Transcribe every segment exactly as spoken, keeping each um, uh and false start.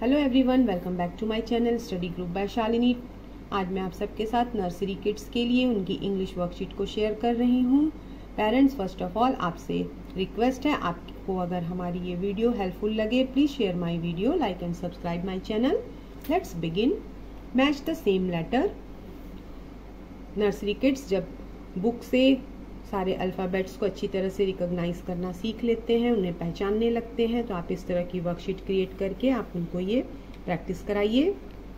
Hello everyone, welcome back to my channel study group by Shalini. आज मैं आप सबके साथ नर्सरी किड्स के लिए उनकी इंग्लिश वर्कशीट को शेयर कर रही हूँ। पेरेंट्स, फर्स्ट ऑफ ऑल आपसे रिक्वेस्ट है, आपको अगर हमारी ये वीडियो हेल्पफुल लगे please share my video, like and subscribe my channel. Let's begin. Match the same letter. Nursery kids जब बुक से सारे अल्फ़ाबेट्स को अच्छी तरह से रिकॉग्नाइज करना सीख लेते हैं, उन्हें पहचानने लगते हैं, तो आप इस तरह की वर्कशीट क्रिएट करके आप उनको ये प्रैक्टिस कराइए।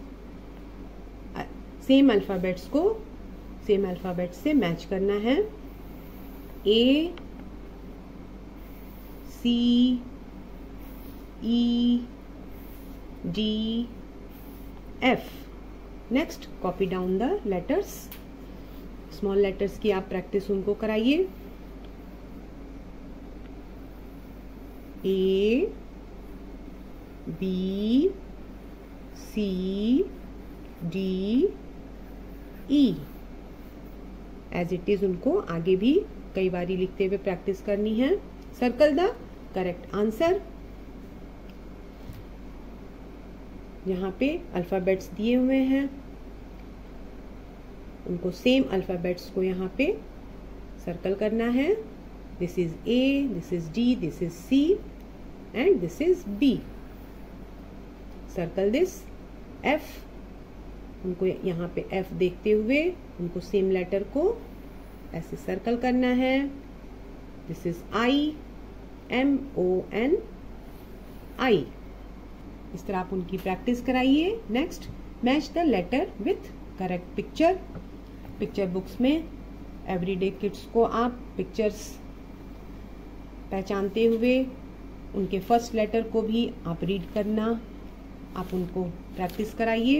सेम अल्फ़ाबेट्स को सेम अल्फ़ाबेट्स से मैच करना है। A, C, E, D, F. Next, copy down the letters. Small letters की आप प्रैक्टिस उनको कराइए। A, B, C, D, E as it is उनको आगे भी कई बारी लिखते हुए प्रैक्टिस करनी है। Circle the correct answer. यहाँ पे अल्फाबेट्स दिए हुए हैं, उनको सेम अल्फ़ाबेट्स को यहाँ पे सर्कल करना है। This is A, this is D, this is C and this is B. Circle this. F, उनको यहाँ पे एफ देखते हुए उनको सेम लेटर को ऐसे सर्कल करना है। This is I, M O N, I. इस तरह आप उनकी प्रैक्टिस कराइए। Next, match the letter with correct picture. Picture books में एवरीडे किड्स को आप पिक्चर्स पहचानते हुए उनके फर्स्ट लेटर को भी आप रीड करना आप उनको प्रैक्टिस कराइए।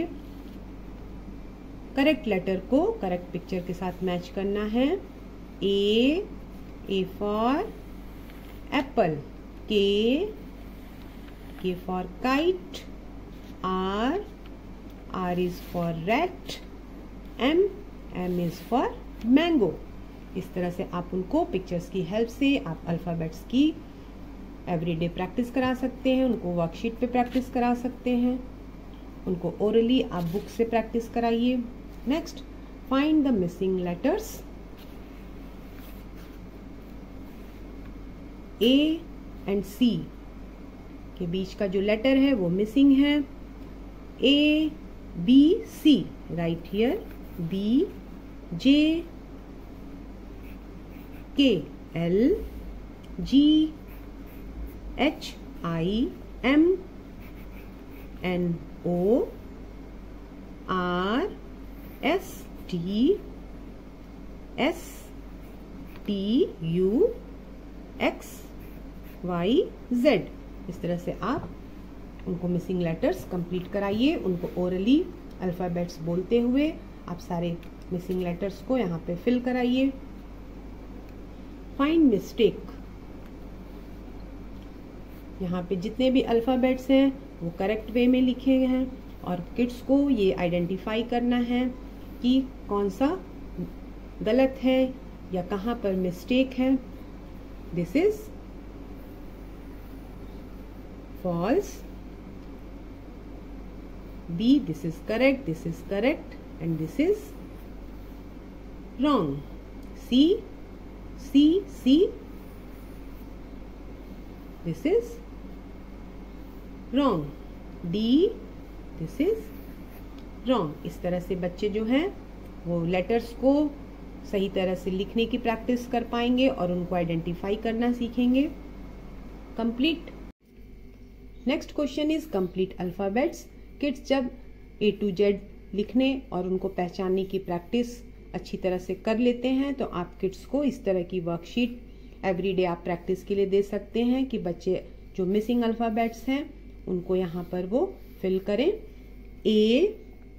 करेक्ट लेटर को करेक्ट पिक्चर के साथ मैच करना है। A, A for apple. K, K for kite. R, R is for rat. M, M is for mango. इस तरह से आप उनको पिक्चर्स की हेल्प से आप अल्फ़ाबेट्स की एवरीडे प्रैक्टिस करा सकते हैं, उनको वर्कशीट पे प्रैक्टिस करा सकते हैं, उनको ओरली आप बुक से प्रैक्टिस कराइए। Next, find the missing letters. A and C के बीच का जो लेटर है वो मिसिंग है। A, B, C, right here. B, J, K, L, G, H, I, M, N, O, R, S, T, S, T, U, X, Y, Z. इस तरह से आप उनको मिसिंग लेटर्स कंप्लीट कराइए। उनको ओरली अल्फ़ाबेट्स बोलते हुए आप सारे मिसिंग लेटर्स को यहाँ पे फिल कराइए। Find mistake. यहाँ पे जितने भी अल्फ़ाबेट्स हैं वो करेक्ट वे में लिखे हैं और किड्स को ये आइडेंटिफाई करना है कि कौन सा गलत है या कहाँ पर मिस्टेक है। This is false. B, this is correct, this is correct and this is wrong. C, C, C, this is wrong. D, this is wrong. इस तरह से बच्चे जो हैं वो लेटर्स को सही तरह से लिखने की प्रैक्टिस कर पाएंगे और उनको आइडेंटिफाई करना सीखेंगे। Complete. Next question is complete alphabets. Kids जब ए टू जेड लिखने और उनको पहचानने की प्रैक्टिस अच्छी तरह से कर लेते हैं तो आप किड्स को इस तरह की वर्कशीट एवरीडे आप प्रैक्टिस के लिए दे सकते हैं कि बच्चे जो मिसिंग अल्फ़ाबेट्स हैं उनको यहाँ पर वो फिल करें। A,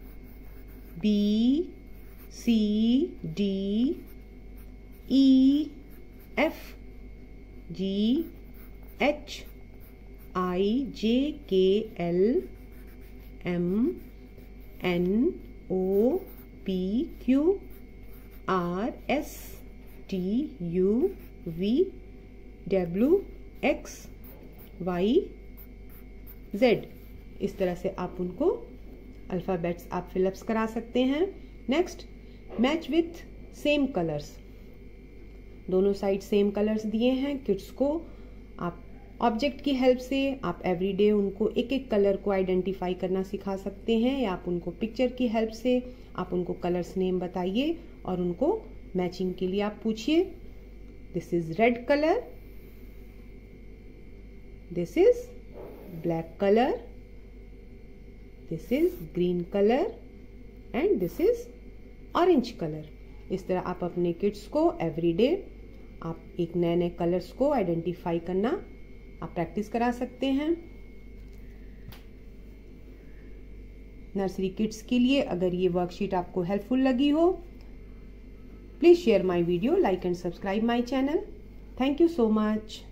B, C, D, E, F, G, H, I, J, K, L, M, N, O, P, Q, R, S, T, U, V, W, X Y Z. इस तरह से आप उनको अल्फ़ाबेट्स आप फिलअप्स करा सकते हैं। Next, match with same colours. दोनों साइड सेम कलर्स दिए हैं किड्स को। आप ऑब्जेक्ट की हेल्प से आप एवरीडे उनको एक एक कलर को आइडेंटिफाई करना सिखा सकते हैं, या आप उनको पिक्चर की हेल्प से आप उनको कलर्स नेम बताइए और उनको मैचिंग के लिए आप पूछिए। This is red colour, this is black colour, this is green colour and this is orange colour. इस तरह आप अपने किड्स को एवरीडे आप एक नए नए कलर्स को आइडेंटिफाई करना आप प्रैक्टिस करा सकते हैं। नर्सरी किड्स के लिए अगर ये वर्कशीट आपको हेल्पफुल लगी हो, please share my video, like and subscribe my channel. Thank you so much.